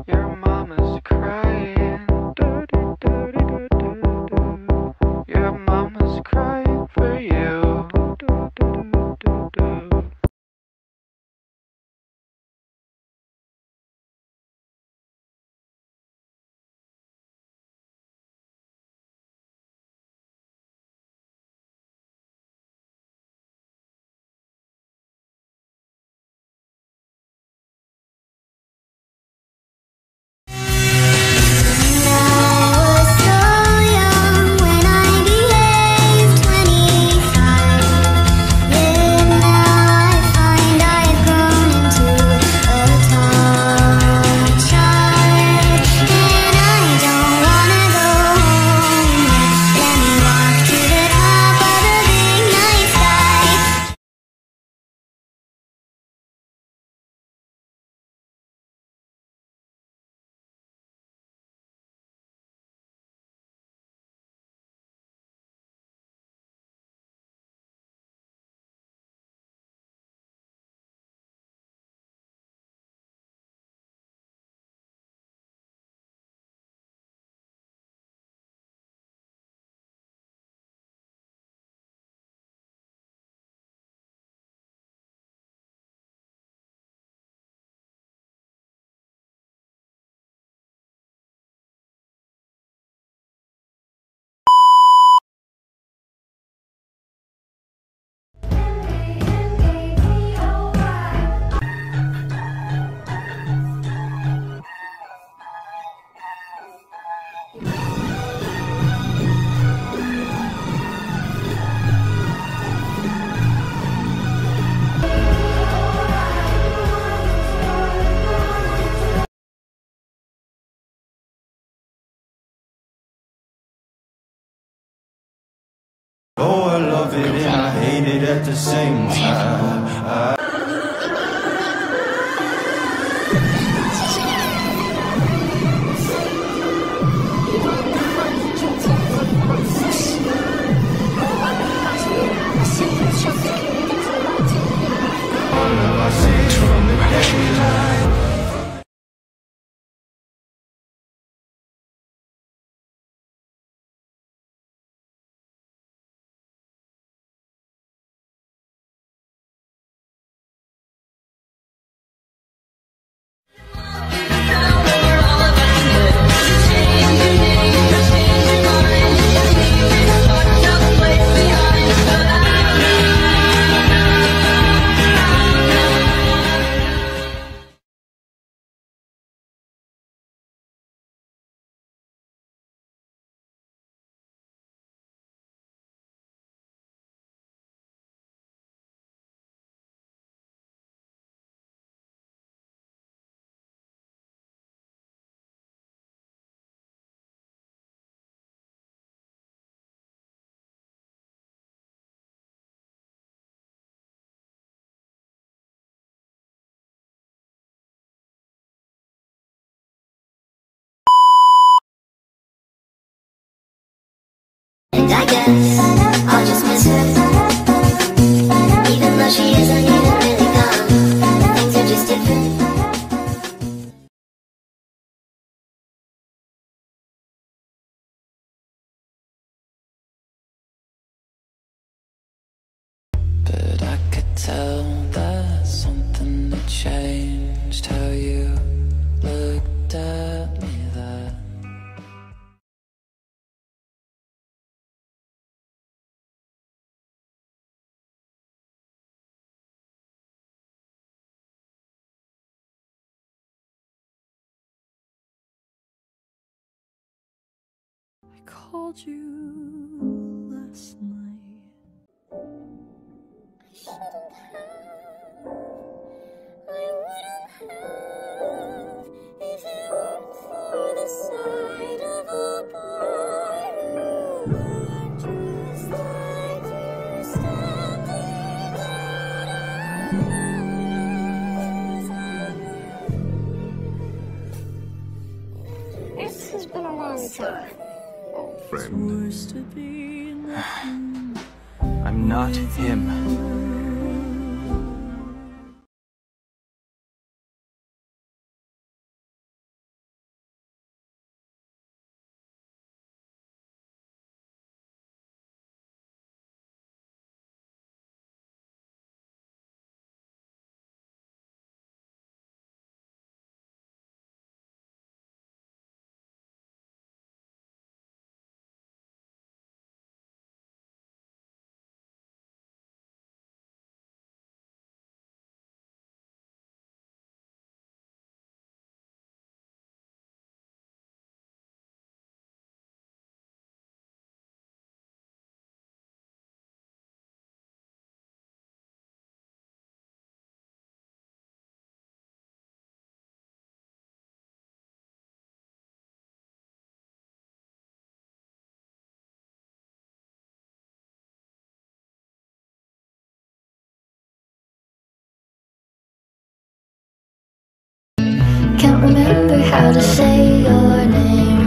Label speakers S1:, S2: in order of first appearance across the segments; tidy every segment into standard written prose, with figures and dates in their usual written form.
S1: Your mama's crying. Do-do-do-do-do-do. Your mama's crying for you. Do-do-do-do-do.
S2: Oh, I love it and I hate it at the same time. All I see from the daylight.
S3: And I guess I'll just miss her, even though she isn't even really gone. Things are just different.
S4: But I could tell that something had changed how you looked at me there. I called you last night.
S3: I shouldn't have, I wouldn't have, if it weren't for the sight of a boy who looked just like you standing there. This has been a long time, old friend.
S2: I'm not him.
S5: how to say your name.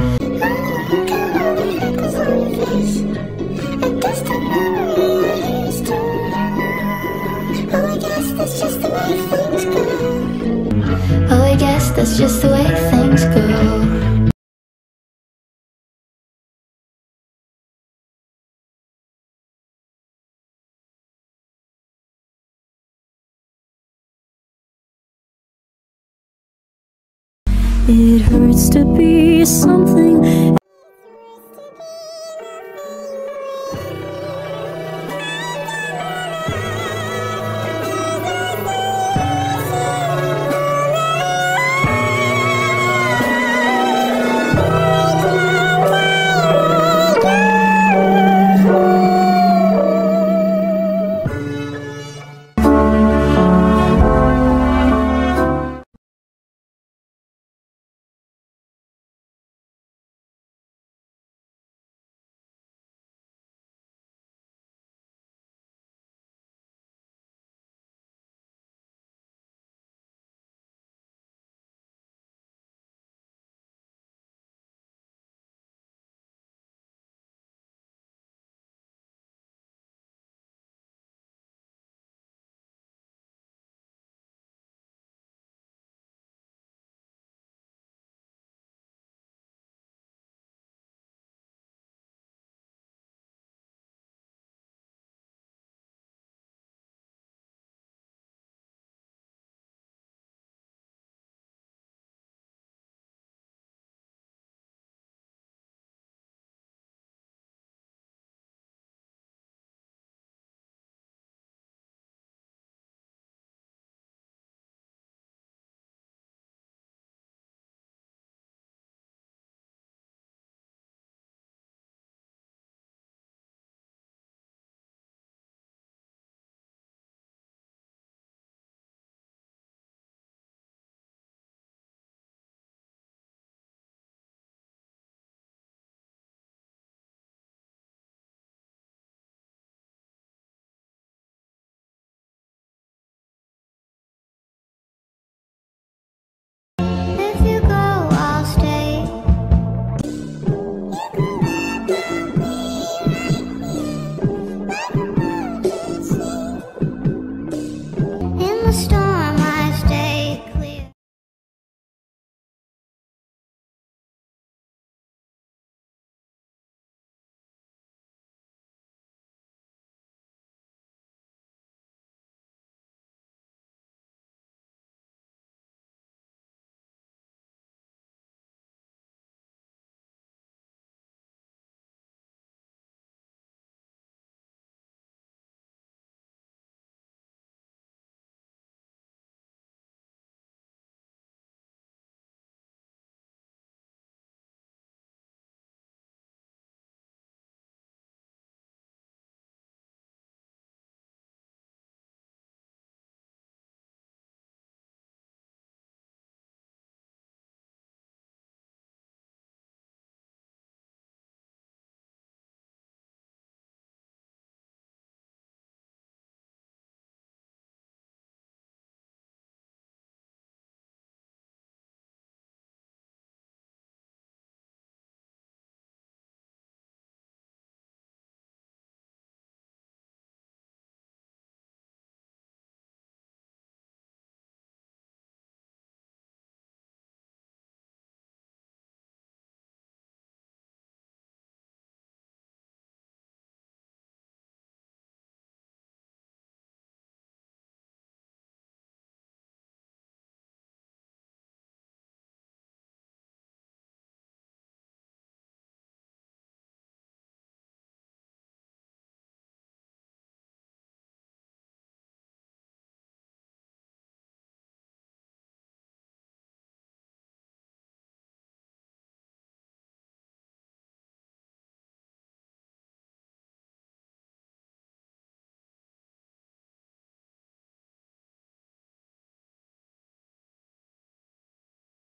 S5: Oh, I guess that's just the way things go.
S6: It hurts to be something